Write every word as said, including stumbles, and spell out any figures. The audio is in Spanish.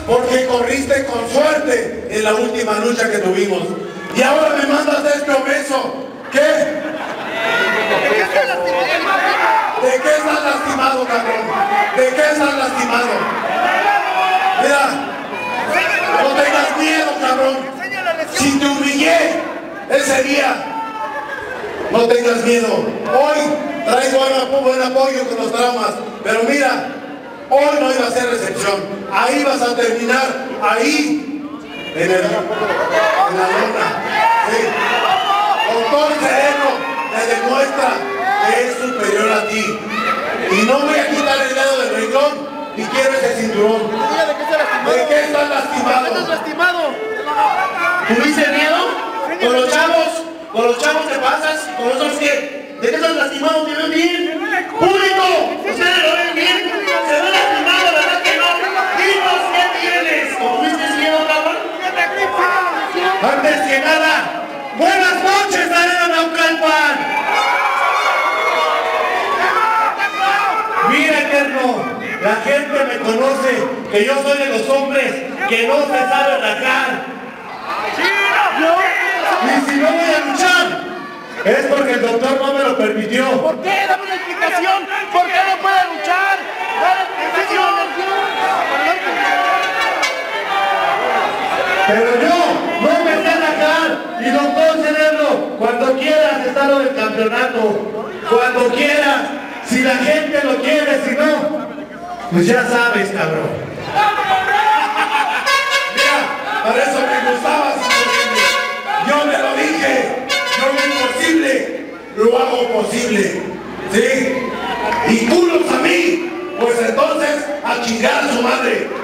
porque corriste con suerte en la última lucha que tuvimos. Y ahora me mandas este obeso. ¿Qué? ¿De qué estás lastimado, cabrón? ¿De qué estás lastimado? Mira, no tengas miedo, cabrón. Si te humillé ese día, no tengas miedo. Hoy traigo buen, buen apoyo con los traumas, pero mira, hoy no iba a ser recepción. Ahí vas a terminar, ahí, en, el, en la lona. Sí. Doctor Sereno te demuestra que es superior a ti. Y no voy a quitar el dedo del renglón, ni quiero ese cinturón. ¿De qué estás lastimado? ¿De qué estás lastimado? ¿Tuviste miedo? ¿Con los chavos? ¿Con los chavos te pasas? ¿Con los otros qué? ¿De qué estás lastimado? ¿Te ven bien? ¡Público! ¿Ustedes lo ven bien? ¿Se ve lastimado, verdad que no? ¡Dinos qué tienes! ¿Tuviste miedo, cabrón? Antes que nada, buenas noches, Arena Naucalpan. Mira, Eterno, la gente me conoce, que yo soy de los hombres que no se sabe rajar. Y si no voy a luchar, es porque el doctor no me lo permitió. ¿Por qué? Dame una explicación. ¿Por qué no puede luchar? Dame explicación. Pero yo no me sé rajar. Y doctor Cerebro, cuando quieras está lo del campeonato. Cuando quieras. Si la gente lo quiere, si no, pues ya sabes, cabrón. Mira, para eso me gustabas, imposible. Yo me lo dije, yo lo imposible, lo hago posible. ¿Sí? Y culos a mí, pues entonces a chingar a su madre.